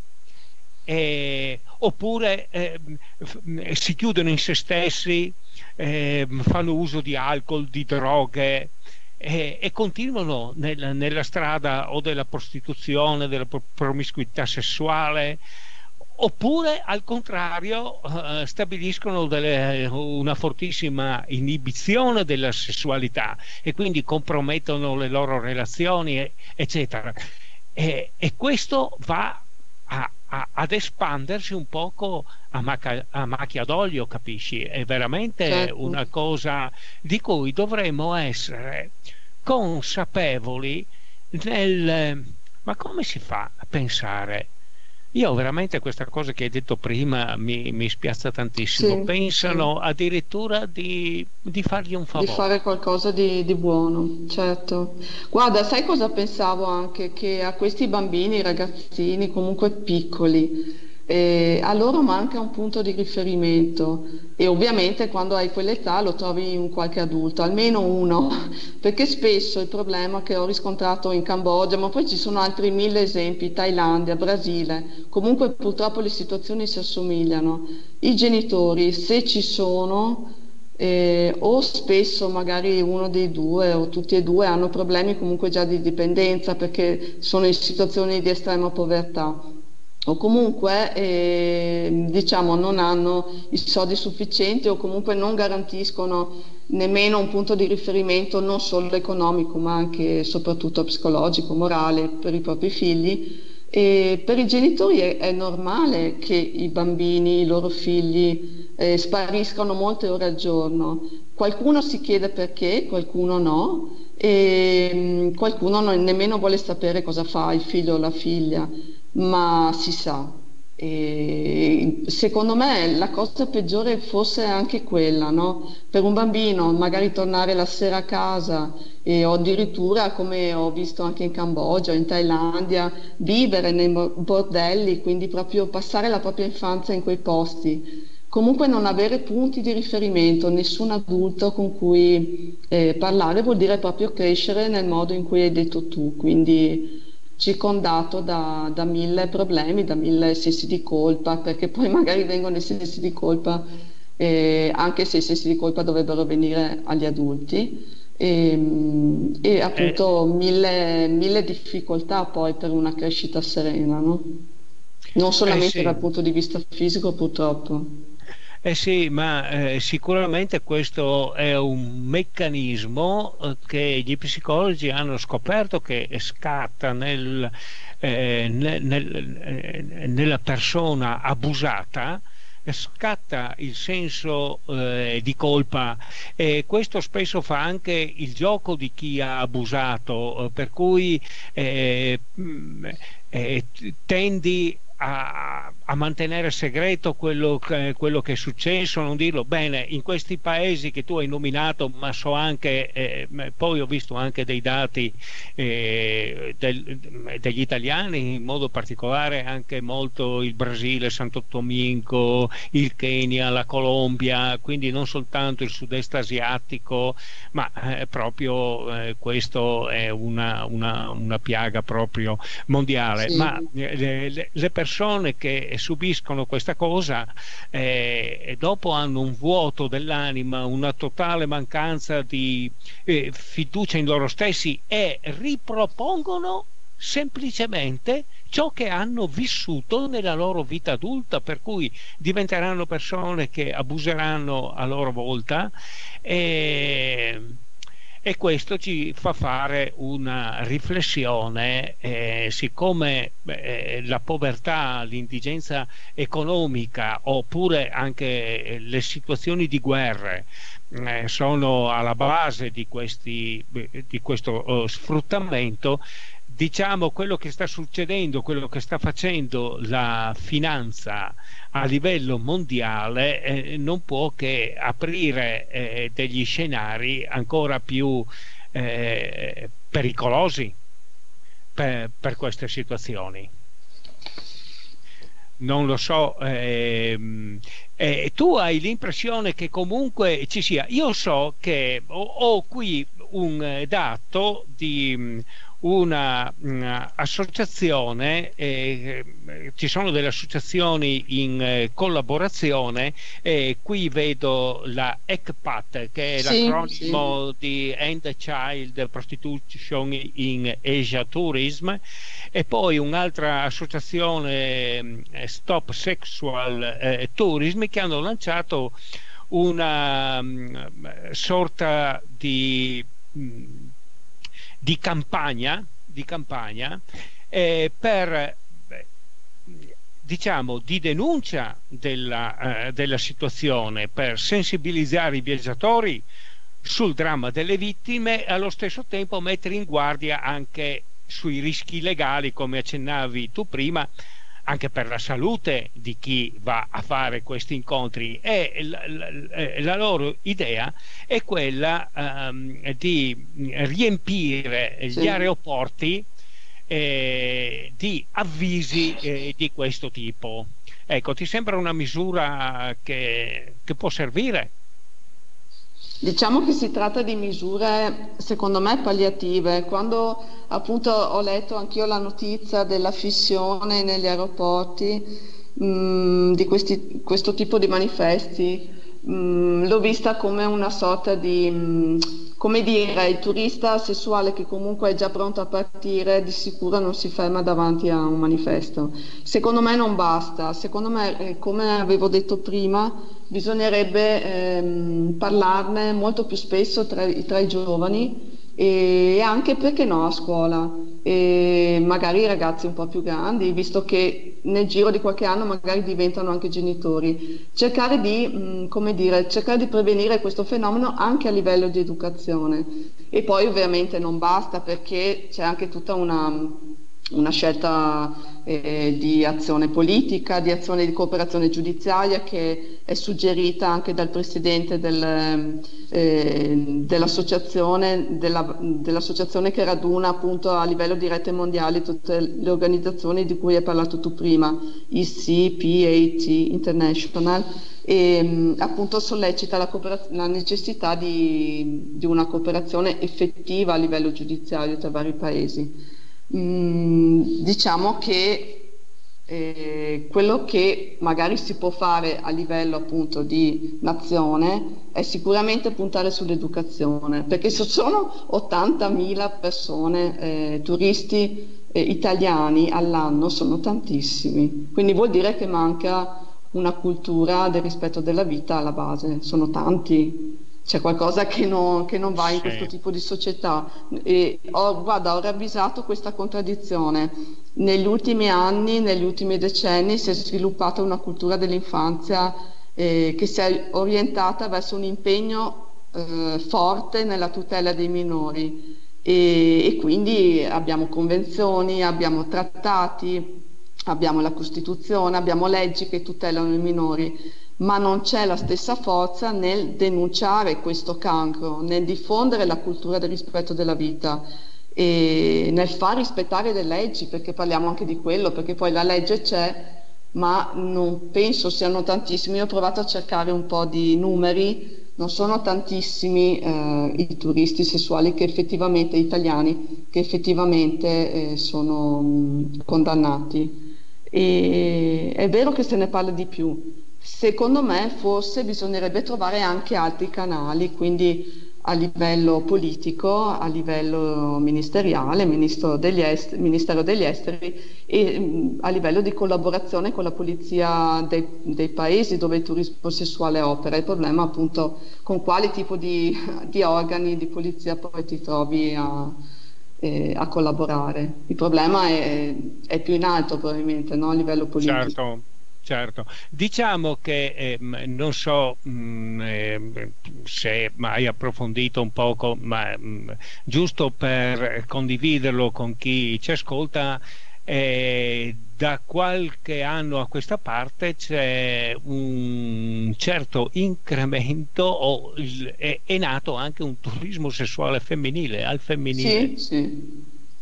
eh, oppure eh, f- si chiudono in se stessi, eh, fanno uso di alcol, di droghe, eh, e continuano nel- nella strada o della prostituzione, della pro- promiscuità sessuale oppure al contrario eh, stabiliscono delle, una fortissima inibizione della sessualità e quindi compromettono le loro relazioni, eccetera. E, e questo va a, a, ad espandersi un poco a, maca, a macchia d'olio, capisci? È veramente Certo. una cosa di cui dovremmo essere consapevoli nel... Ma come si fa a pensare? Io veramente questa cosa che hai detto prima mi, mi spiazza tantissimo. Sì, Pensano sì. addirittura di, di fargli un Di fare favore. qualcosa di, di buono, certo. Guarda, sai cosa pensavo anche? Che a questi bambini, ragazzini comunque piccoli, eh, a loro manca un punto di riferimento e ovviamente quando hai quell'età lo trovi in qualche adulto, almeno uno, perché spesso il problema che ho riscontrato in Cambogia, ma poi ci sono altri mille esempi, Thailandia, Brasile, comunque purtroppo le situazioni si assomigliano. I genitori, se ci sono, eh, o spesso magari uno dei due o tutti e due hanno problemi comunque già di dipendenza perché sono in situazioni di estrema povertà o comunque eh, diciamo non hanno i soldi sufficienti o comunque non garantiscono nemmeno un punto di riferimento non solo economico ma anche e soprattutto psicologico, morale per i propri figli. E per i genitori è, è normale che i bambini, i loro figli eh, spariscano molte ore al giorno. Qualcuno si chiede perché, qualcuno no, e mh, qualcuno non, nemmeno vuole sapere cosa fa il figlio o la figlia, ma si sa. E secondo me la cosa peggiore fosse anche quella, no? Per un bambino magari tornare la sera a casa e, o addirittura, come ho visto anche in Cambogia, in Thailandia, vivere nei mo- bordelli, quindi proprio passare la propria infanzia in quei posti. Comunque non avere punti di riferimento, nessun adulto con cui eh, parlare vuol dire proprio crescere nel modo in cui hai detto tu, quindi circondato da, da mille problemi, da mille sensi di colpa, perché poi magari vengono i sensi di colpa, eh, anche se i sensi di colpa dovrebbero venire agli adulti, e, e Eh, appunto mille, mille difficoltà poi per una crescita serena, no? Non eh solamente sì. dal punto di vista fisico, purtroppo. Eh sì, ma eh, sicuramente questo è un meccanismo eh, che gli psicologi hanno scoperto che scatta nel, eh, nel- nel- eh, nella persona abusata, eh, scatta il senso eh, di colpa e questo spesso fa anche il gioco di chi ha abusato, eh, per cui eh, mh, eh, tendi a, a mantenere segreto quello che, quello che è successo, non dirlo. Bene, in questi paesi che tu hai nominato, ma so anche, eh, poi ho visto anche dei dati eh, del- degli italiani, in modo particolare anche molto il Brasile, Santo Domingo, il Kenya, la Colombia, quindi non soltanto il sud-est asiatico, ma eh, proprio eh, questo è una, una, una piaga proprio mondiale. Ma Sì. eh, le, le- le persone che subiscono questa cosa eh, dopo hanno un vuoto dell'anima, una totale mancanza di eh, fiducia in loro stessi e ripropongono semplicemente ciò che hanno vissuto nella loro vita adulta, per cui diventeranno persone che abuseranno a loro volta e, e questo ci fa fare una riflessione, eh, siccome eh, la povertà, l'indigenza economica oppure anche eh, le situazioni di guerre eh, sono alla base di, questi, di questo eh, sfruttamento. Diciamo quello che sta succedendo, quello che sta facendo la finanza a livello mondiale eh, non può che aprire eh, degli scenari ancora più eh, pericolosi per, per queste situazioni. Non lo so, ehm, eh, tu hai l'impressione che comunque ci sia. Io so che ho, ho qui un eh, dato di mh, una, una associazione, eh, ci sono delle associazioni in eh, collaborazione, e qui vedo la E C P A T, che è Sì, l'acronimo sì. di End Child Prostitution in Asia Tourism, e poi un'altra associazione, eh, Stop Sexual eh, Tourism, che hanno lanciato una mh, sorta di mh, di campagna, di campagna eh, per beh, diciamo di denuncia della, eh, della situazione, per sensibilizzare i viaggiatori sul dramma delle vittime e allo stesso tempo mettere in guardia anche sui rischi legali, come accennavi tu prima, anche per la salute di chi va a fare questi incontri. E la, la, la loro idea è quella um, di riempire gli Sì. aeroporti eh, di avvisi eh, di questo tipo. Ecco, ti sembra una misura che, che può servire? Diciamo che si tratta di misure, secondo me, palliative. Quando appunto ho letto anch'io la notizia della fissione negli aeroporti, mh, di questi- questo tipo di manifesti, mh, l'ho vista come una sorta di, mh, come dire, il turista sessuale che comunque è già pronto a partire, di sicuro non si ferma davanti a un manifesto. Secondo me non basta. Secondo me, eh, come avevo detto prima, bisognerebbe ehm, parlarne molto più spesso tra, i tra i giovani, e anche, perché no, a scuola, e magari i ragazzi un po' più grandi, visto che nel giro di qualche anno magari diventano anche genitori. Cercare di, mh, come dire, cercare di prevenire questo fenomeno anche a livello di educazione. E poi ovviamente non basta, perché c'è anche tutta una, una scelta eh, di azione politica, di azione di cooperazione giudiziaria, che è suggerita anche dal presidente del, eh, dell'associazione, della- dell'associazione che raduna appunto a livello di rete mondiale tutte le organizzazioni di cui hai parlato tu prima, I C, P A T International, e mh, appunto sollecita la, cooperaz- la necessità di, di una cooperazione effettiva a livello giudiziario tra vari paesi. Mm, diciamo che eh, quello che magari si può fare a livello appunto di nazione è sicuramente puntare sull'educazione, perché se sono ottantamila persone, eh, turisti eh, italiani all'anno, sono tantissimi, quindi vuol dire che manca una cultura del rispetto della vita alla base, sono tanti. C'è qualcosa che non, che non va in questo Sì. tipo di società. E ho, guarda, ho ravvisato questa contraddizione. Negli ultimi anni, negli ultimi decenni, si è sviluppata una cultura dell'infanzia eh, che si è orientata verso un impegno eh, forte nella tutela dei minori. E, e quindi abbiamo convenzioni, abbiamo trattati, abbiamo la Costituzione, abbiamo leggi che tutelano i minori, ma non c'è la stessa forza nel denunciare questo cancro, nel diffondere la cultura del rispetto della vita e nel far rispettare le leggi, perché parliamo anche di quello, perché poi la legge c'è, ma non penso siano tantissimi. Io ho provato a cercare un po' di numeri, non sono tantissimi eh, i turisti sessuali che effettivamente, italiani, che effettivamente eh, sono mh, condannati. E è vero che se ne parla di più. Secondo me forse bisognerebbe trovare anche altri canali, quindi a livello politico, a livello ministeriale, Ministro degli Est- Ministero degli Esteri, e mh, a livello di collaborazione con la polizia dei, dei paesi dove il turismo sessuale opera. Il problema appunto con quale tipo di, di organi di polizia poi ti trovi a, eh, a collaborare. Il problema è, è più in alto probabilmente, no? A livello politico. Certo, certo. Diciamo che ehm, non so mh, ehm, se hai approfondito un poco, ma mh, giusto per condividerlo con chi ci ascolta, eh, da qualche anno a questa parte c'è un certo incremento, o il- è, è nato anche un turismo sessuale femminile, al femminile. Sì, sì,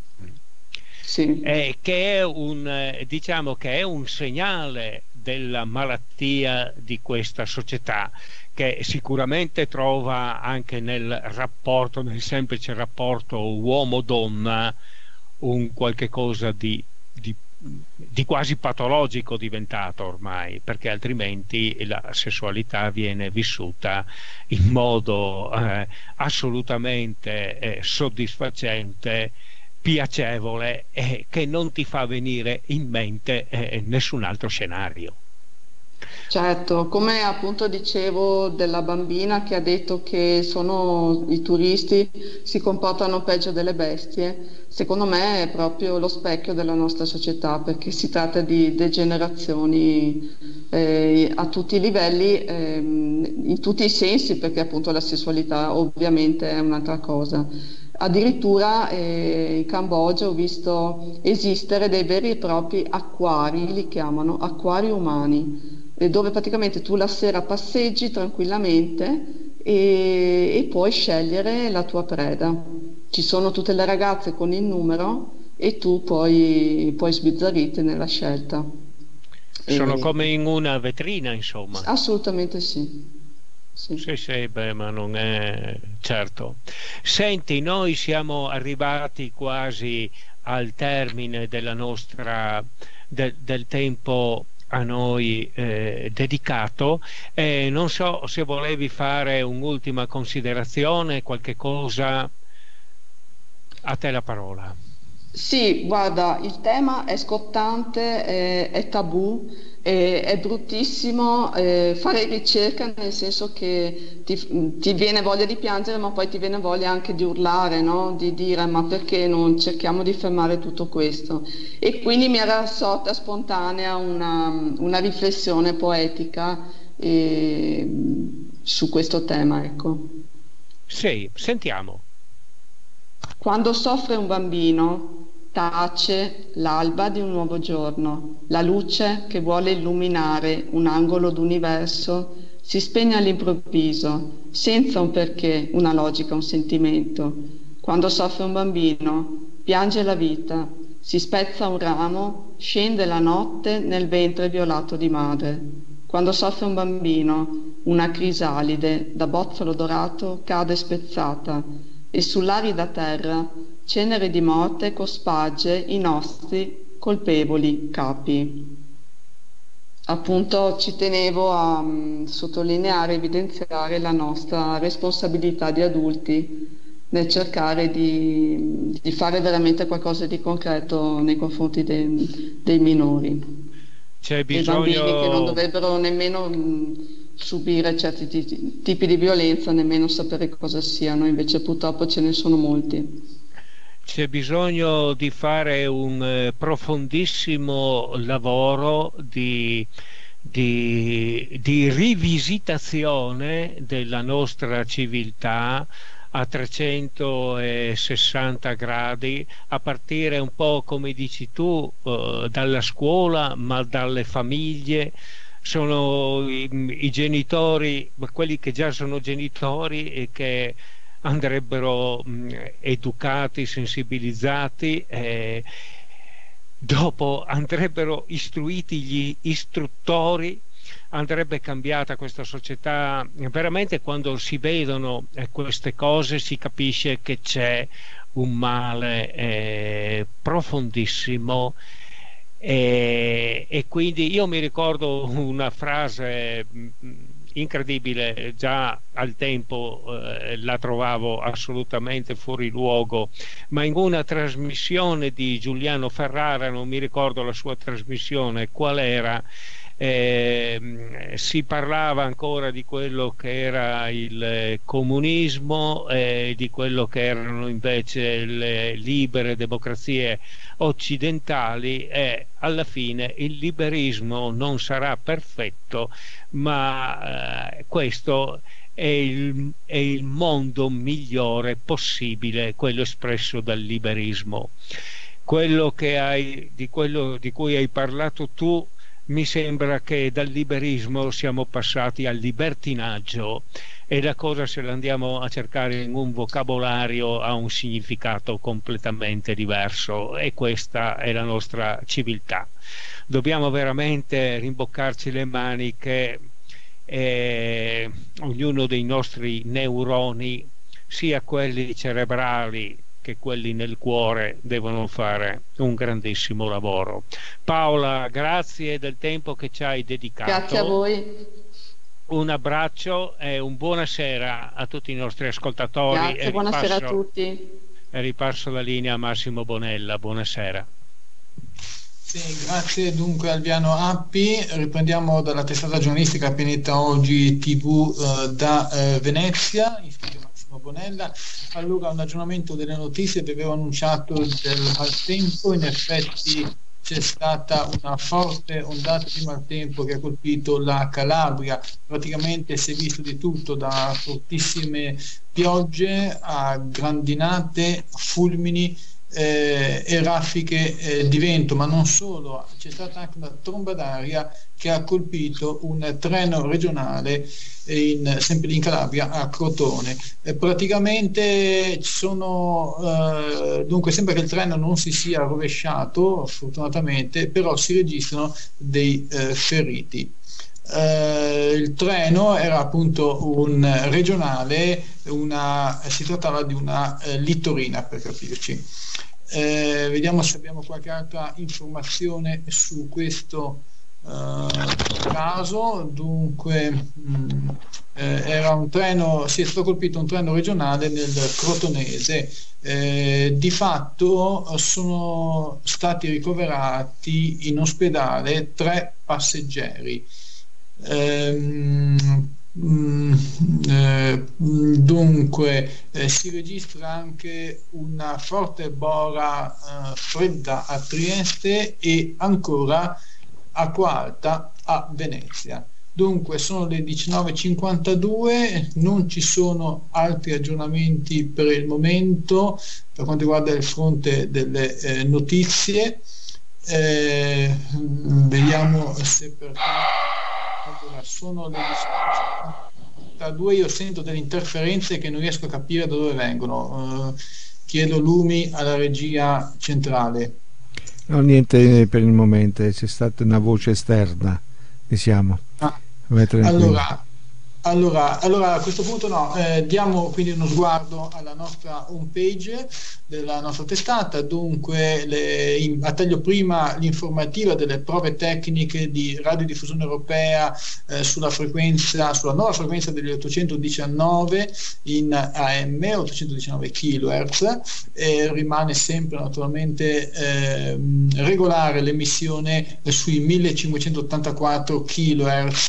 sì. Eh, che è un, eh, diciamo che è un segnale della malattia di questa società, che sicuramente trova anche nel rapporto, nel semplice rapporto uomo-donna, un qualche cosa di, di, di quasi patologico diventato ormai, perché altrimenti la sessualità viene vissuta in modo eh, assolutamente eh, soddisfacente, piacevole, e che non ti fa venire in mente eh, nessun altro scenario. Certo, come appunto dicevo della bambina che ha detto che sono i turisti si comportano peggio delle bestie, secondo me è proprio lo specchio della nostra società, perché si tratta di degenerazioni eh, a tutti i livelli, ehm, in tutti i sensi, perché appunto la sessualità ovviamente è un'altra cosa. Addirittura eh, in Cambogia ho visto esistere dei veri e propri acquari, li chiamano acquari umani, eh, dove praticamente tu la sera passeggi tranquillamente e, e puoi scegliere la tua preda. Ci sono tutte le ragazze con il numero e tu puoi, puoi sbizzarrirti nella scelta. Sono E- come in una vetrina, insomma. Assolutamente sì. Sì. Sì, sì, beh, ma non è certo. Senti, noi siamo arrivati quasi al termine della nostra, del, del tempo a noi eh, dedicato, e non so se volevi fare un'ultima considerazione, qualche cosa, a te la parola. Sì, guarda, il tema è scottante, è, è tabù, è, è bruttissimo eh, fare ricerca, nel senso che ti, ti viene voglia di piangere, ma poi ti viene voglia anche di urlare, no? Di dire ma perché non cerchiamo di fermare tutto questo? E quindi mi era sorta spontanea una, una riflessione poetica eh, su questo tema, ecco. Sì, sentiamo. Quando soffre un bambino, tace l'alba di un nuovo giorno, la luce che vuole illuminare un angolo d'universo si spegne all'improvviso, senza un perché, una logica, un sentimento. Quando soffre un bambino, piange la vita, si spezza un ramo, scende la notte nel ventre violato di madre. Quando soffre un bambino, una crisalide da bozzolo dorato cade spezzata e sull'arida terra cenere di morte cosparge i nostri colpevoli capi. Appunto ci tenevo a um, sottolineare, evidenziare la nostra responsabilità di adulti nel cercare di, di fare veramente qualcosa di concreto nei confronti dei, dei minori. C'è Dei bambini che non bisogno. dovrebbero nemmeno mh, subire certi ti- tipi di violenza, nemmeno sapere cosa siano, invece purtroppo ce ne sono molti. C'è bisogno di fare un eh, profondissimo lavoro di, di, di rivisitazione della nostra civiltà a trecentosessanta gradi, a partire un po', come dici tu, eh, dalla scuola, ma dalle famiglie. Sono i, i genitori, quelli che già sono genitori e che andrebbero mh, educati, sensibilizzati, eh, dopo andrebbero istruiti gli istruttori, andrebbe cambiata questa società. Veramente quando si vedono eh, queste cose si capisce che c'è un male eh, profondissimo. E, e quindi io mi ricordo una frase mh, incredibile, già al tempo eh, la trovavo assolutamente fuori luogo, ma in una trasmissione di Giuliano Ferrara, non mi ricordo la sua trasmissione qual era, eh, si parlava ancora di quello che era il comunismo e di quello che erano invece le libere democrazie occidentali, e alla fine il liberismo non sarà perfetto, ma eh, questo è il, è il mondo migliore possibile, quello espresso dal liberismo. Quello che hai, di quello di cui hai parlato tu, mi sembra che dal liberismo siamo passati al libertinaggio, e la cosa, se la andiamo a cercare in un vocabolario, ha un significato completamente diverso, e questa è la nostra civiltà. Dobbiamo veramente rimboccarci le maniche, eh, ognuno dei nostri neuroni, sia quelli cerebrali che quelli nel cuore devono fare un grandissimo lavoro. Paola, grazie del tempo che ci hai dedicato. Grazie a voi. Un abbraccio e un buonasera a tutti i nostri ascoltatori. Grazie, e buonasera ripasso, a tutti. E ripasso la linea a Massimo Bonella. Buonasera. Sì, grazie dunque Alviano Appi. Riprendiamo dalla testata giornalistica Pianeta Oggi tivù eh, da eh, Venezia, in studio Massimo Bonella. Allora, un aggiornamento delle notizie, vi avevo annunciato del maltempo, in effetti c'è stata una forte ondata di maltempo che ha colpito la Calabria, praticamente si è visto di tutto, da fortissime piogge a grandinate, fulmini eh, e raffiche eh, di vento, ma non solo, c'è stata anche una tromba d'aria che ha colpito un treno regionale in, sempre lì in Calabria, a Crotone. Eh, praticamente ci sono eh, dunque sembra che il treno non si sia rovesciato fortunatamente, però si registrano dei eh, feriti. Eh, il treno era appunto un regionale, una, si trattava di una eh, littorina, per capirci. Eh, vediamo se abbiamo qualche altra informazione su questo Uh, caso. Dunque mh, eh, era un treno, si è stato colpito un treno regionale nel Crotonese. Eh, di fatto sono stati ricoverati in ospedale tre passeggeri. Ehm, Mm, eh, dunque eh, si registra anche una forte bora eh, fredda a Trieste e ancora acqua alta a Venezia. Dunque sono le diciannove e cinquantadue, non ci sono altri aggiornamenti per il momento per quanto riguarda il fronte delle eh, notizie. Eh, vediamo se per allora, sono le diciannove, io sento delle interferenze che non riesco a capire da dove vengono. Uh, chiedo lumi alla regia centrale. No, niente per il momento, c'è stata una voce esterna, diciamo. Ah, allora, allora, allora a questo punto no, eh, diamo quindi uno sguardo alla nostra home page della nostra testata. Dunque le, in, a taglio prima l'informativa delle prove tecniche di radiodiffusione europea eh, sulla frequenza, sulla nuova frequenza degli ottocentodiciannove in A M, ottocentodiciannove chilohertz, e rimane sempre naturalmente eh, regolare l'emissione sui millecinquecentottantaquattro chilohertz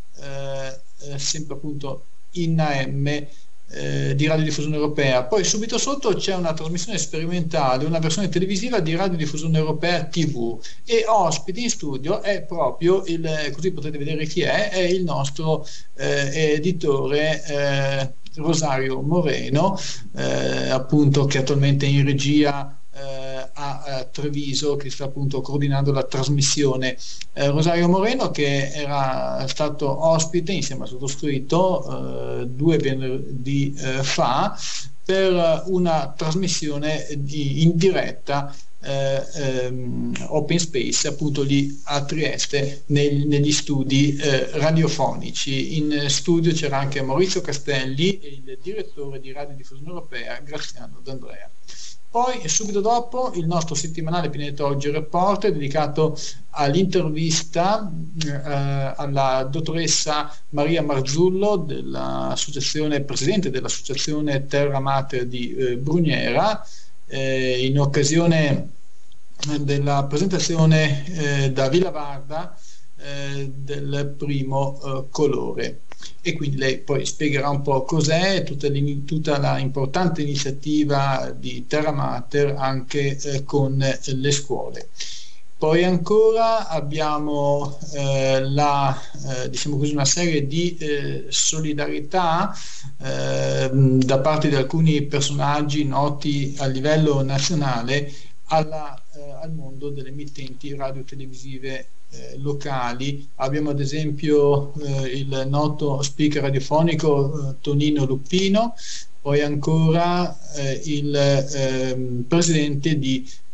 eh, Eh, sempre appunto in A M eh, di radiodiffusione europea. Poi subito sotto c'è una trasmissione sperimentale, una versione televisiva di radiodiffusione europea tivù, e ospite in studio è proprio il, così potete vedere chi è, è il nostro eh, editore eh, Rosario Moreno, eh, appunto, che attualmente è in regia a, a Treviso, che sta appunto coordinando la trasmissione. eh, Rosario Moreno, che era stato ospite insieme al sottoscritto eh, due venerdì eh, fa per una trasmissione di, in diretta eh, ehm, Open Space, appunto lì a Trieste nel, negli studi eh, radiofonici. In studio c'era anche Maurizio Castelli e il direttore di Radiodiffusione Europea Graziano D'Andrea. Poi subito dopo il nostro settimanale Pianeta Oggi Report, dedicato all'intervista eh, alla dottoressa Maria Marzullo, dell'associazione, presidente dell'associazione Terra Mater di eh, Brugnera, eh, in occasione della presentazione eh, da Villa Varda eh, del primo eh, colore. E quindi lei poi spiegherà un po' cos'è tutta, tutta la importante iniziativa di Terra Mater anche eh, con eh, le scuole. Poi ancora abbiamo eh, la, eh, diciamo così, una serie di eh, solidarietà eh, da parte di alcuni personaggi noti a livello nazionale alla, eh, al mondo delle emittenti radio-televisive Eh, locali. Abbiamo ad esempio eh, il noto speaker radiofonico eh, Tonino Luppino, poi ancora eh, il eh, presidente di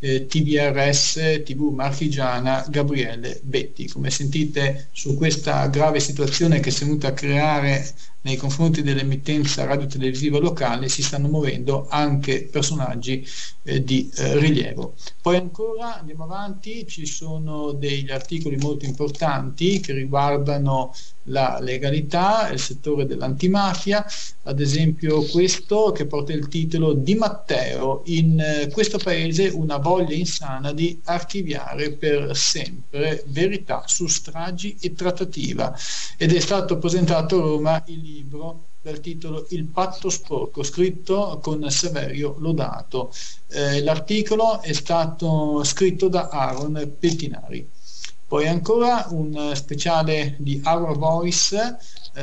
eh, T V R S, T V Marchigiana, Gabriele Betti. Come sentite, su questa grave situazione che si è venuta a creare nei confronti dell'emittenza radiotelevisiva locale si stanno muovendo anche personaggi eh, di eh, rilievo. Poi ancora andiamo avanti, ci sono degli articoli molto importanti che riguardano la legalità, il settore dell'antimafia, ad esempio questo che porta il titolo Di Matteo: in eh, questo paese una voglia insana di archiviare per sempre verità su stragi e trattativa, ed è stato presentato a Roma il libro dal titolo Il patto sporco, scritto con Saverio Lodato. Eh, l'articolo è stato scritto da Aaron Pettinari. Poi ancora un speciale di Our Voice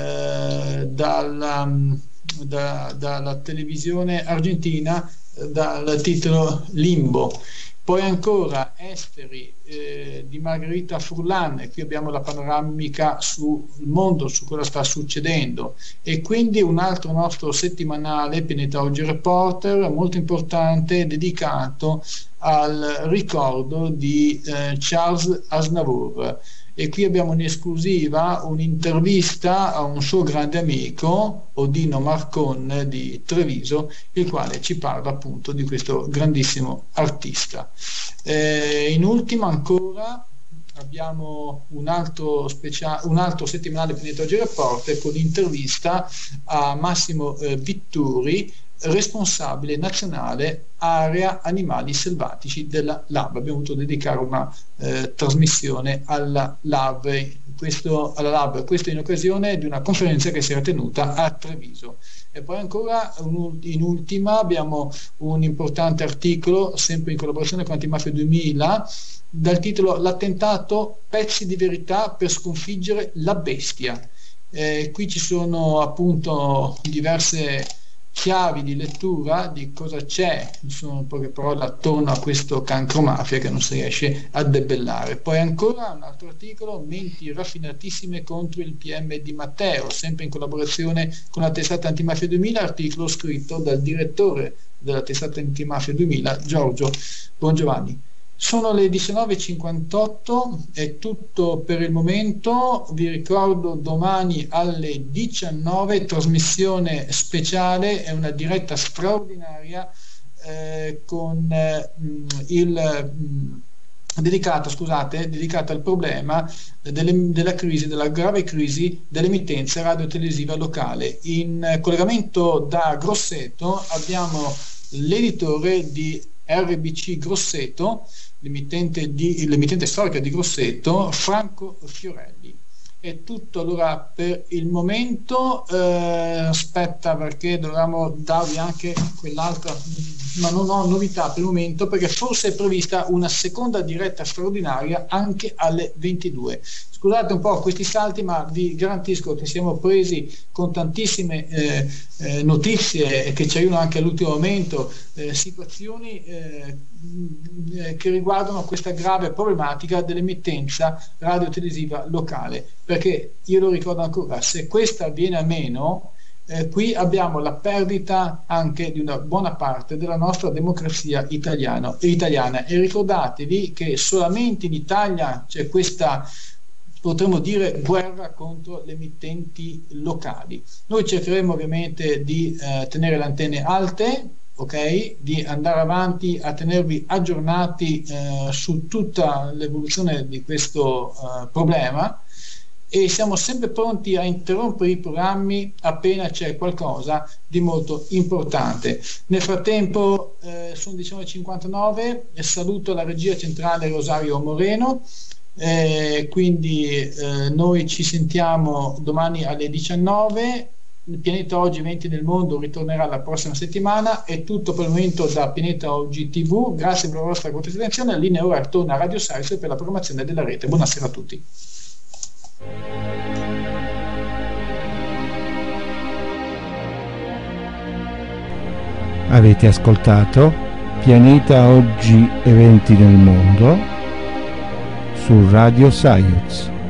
eh, dalla, da, dalla televisione argentina eh, dal titolo Limbo. Poi ancora Esteri eh, di Margherita Furlan, qui abbiamo la panoramica sul mondo, su cosa sta succedendo, e quindi un altro nostro settimanale, Pianeta Oggi Reporter, molto importante, dedicato al ricordo di eh, Charles Aznavour. E qui abbiamo in esclusiva un'intervista a un suo grande amico, Odino Marcon di Treviso, il quale ci parla appunto di questo grandissimo artista. Eh, in ultima ancora abbiamo un altro, specia- un altro settimanale Pianeta Oggi Report con l'intervista a Massimo eh, Vitturi, responsabile nazionale area animali selvatici della L A V. Abbiamo voluto dedicare una eh, trasmissione alla L A V, questo, alla L A V, questo in occasione di una conferenza che si era tenuta a Treviso. E poi ancora un, in ultima abbiamo un importante articolo, sempre in collaborazione con Antimafia duemila, dal titolo L'attentato, pezzi di verità per sconfiggere la bestia. Eh, qui ci sono appunto diverse chiavi di lettura di cosa c'è, sono poche parole attorno a questo cancro mafia che non si riesce a debellare. Poi ancora un altro articolo, menti raffinatissime contro il P M di Matteo, sempre in collaborazione con la testata Antimafia duemila, articolo scritto dal direttore della testata Antimafia duemila, Giorgio Bongiovanni. Sono le diciannove e cinquantotto, è tutto per il momento. Vi ricordo domani alle diciannove trasmissione speciale, è una diretta straordinaria eh, con eh, il mh, dedicata, scusate, dedicata al problema delle, della crisi, della grave crisi dell'emittenza radiotelevisiva locale. In collegamento da Grosseto abbiamo l'editore di R B C Grosseto, l'emittente, di, l'emittente storica di Grosseto, Franco Fiorelli. È tutto allora per il momento. Eh, aspetta, perché dovevamo darvi anche quell'altra, ma non ho novità per il momento, perché forse è prevista una seconda diretta straordinaria anche alle ventidue. Scusate un po' questi salti, ma vi garantisco che siamo presi con tantissime eh, eh, notizie che ci aiutano anche all'ultimo momento, eh, situazioni eh, che riguardano questa grave problematica dell'emittenza radiotelevisiva locale, perché io lo ricordo ancora, se questa viene a meno, eh, qui abbiamo la perdita anche di una buona parte della nostra democrazia italiano, italiana, e ricordatevi che solamente in Italia c'è questa, potremmo dire, guerra contro le emittenti locali. Noi cercheremo ovviamente di eh, tenere le antenne alte, ok, di andare avanti a tenervi aggiornati eh, su tutta l'evoluzione di questo eh, problema, e siamo sempre pronti a interrompere i programmi appena c'è qualcosa di molto importante. Nel frattempo eh, sono diciannove e cinquantanove e saluto la regia centrale Rosario Moreno. Eh, quindi eh, noi ci sentiamo domani alle diciannove. Il Pianeta Oggi venti nel mondo ritornerà la prossima settimana. È tutto per il momento da Pianeta Oggi tivù, grazie per la vostra cortese attenzione. La linea ora torna a Radio Science per la programmazione della rete. Buonasera a tutti. Avete ascoltato Pianeta Oggi Eventi nel mondo su Radio Science.